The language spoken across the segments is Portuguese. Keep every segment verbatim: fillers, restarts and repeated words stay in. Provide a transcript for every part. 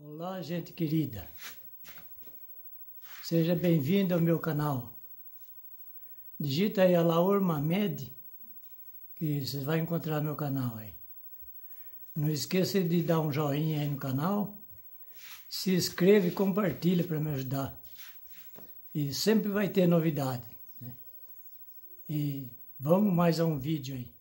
Olá, gente querida. Seja bem-vindo ao meu canal. Digita aí Alaor Mamed, que você vai encontrar meu canal aí. Não esqueça de dar um joinha aí no canal. Se inscreva e compartilha para me ajudar. E sempre vai ter novidade, né? E vamos mais a um vídeo aí.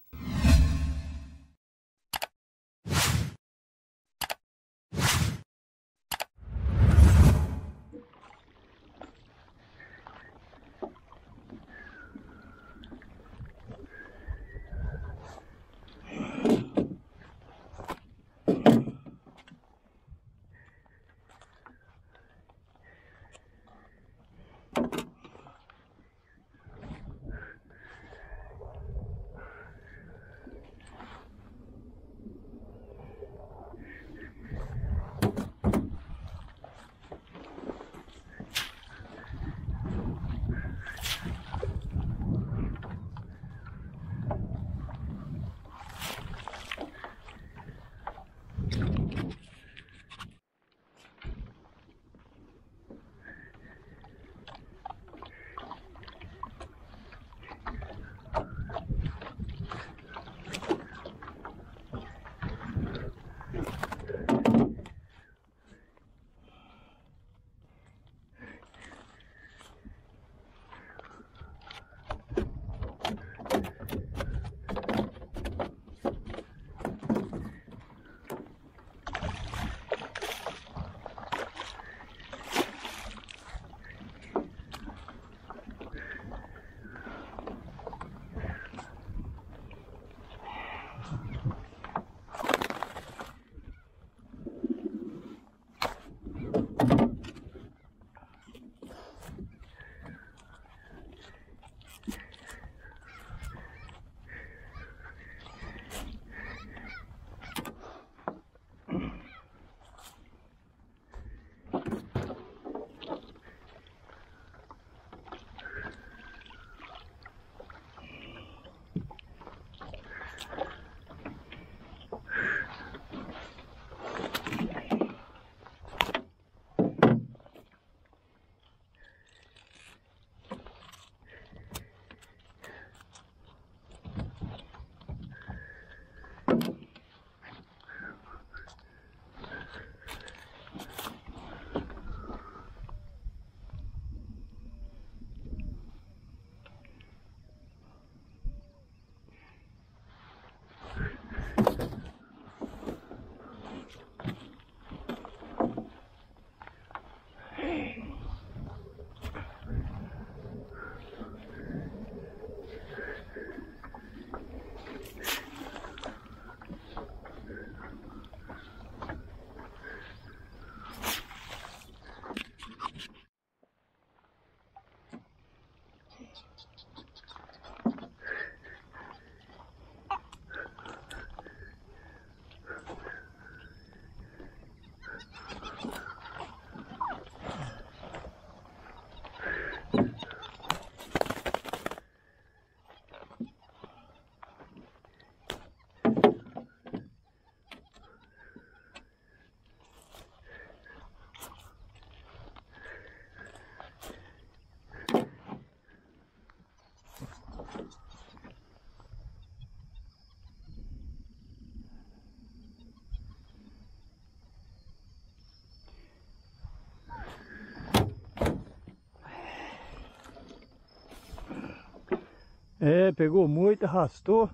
É, pegou moita, arrastou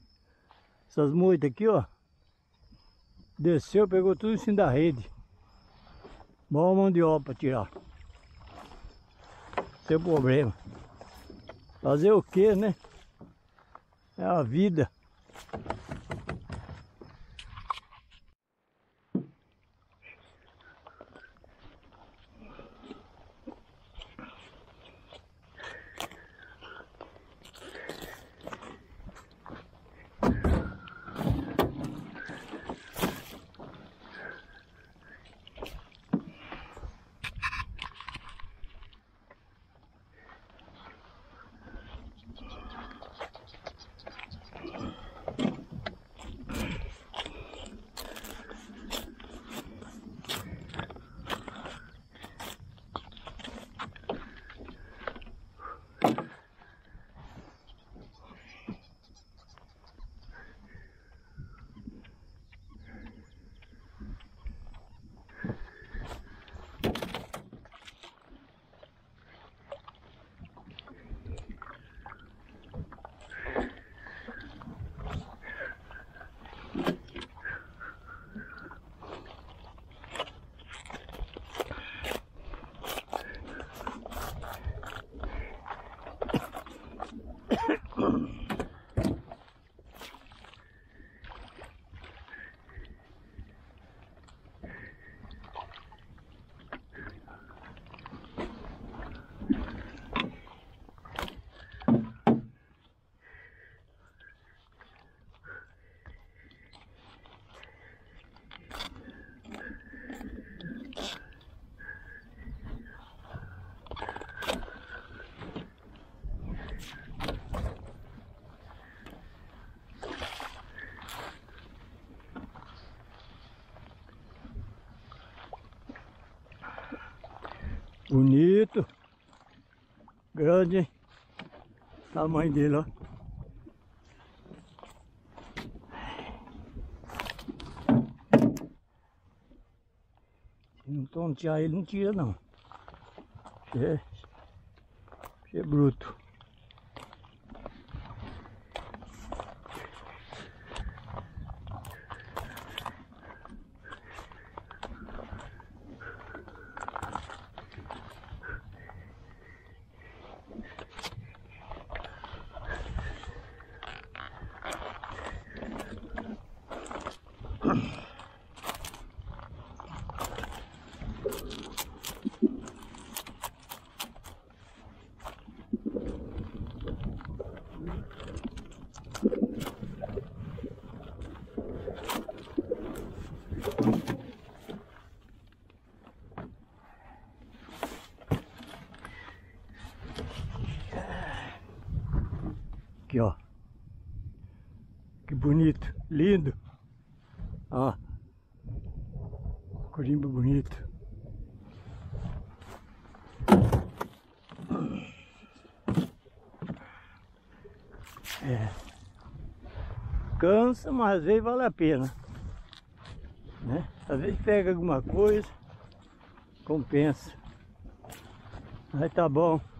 essas moitas aqui, ó. Desceu, pegou tudo em cima da rede. Boa mão de obra para tirar. Sem problema. Fazer o que, né? É a vida. Bonito. Grande, hein? Tamanho dele, ó. Se não tontear ele, não tira não. Isso é, isso é bruto. Aqui, ó. Que bonito, lindo. Ó. Corimbo bonito. É. Cansa, mas às vezes vale a pena, né? Às vezes pega alguma coisa, compensa. Aí tá bom.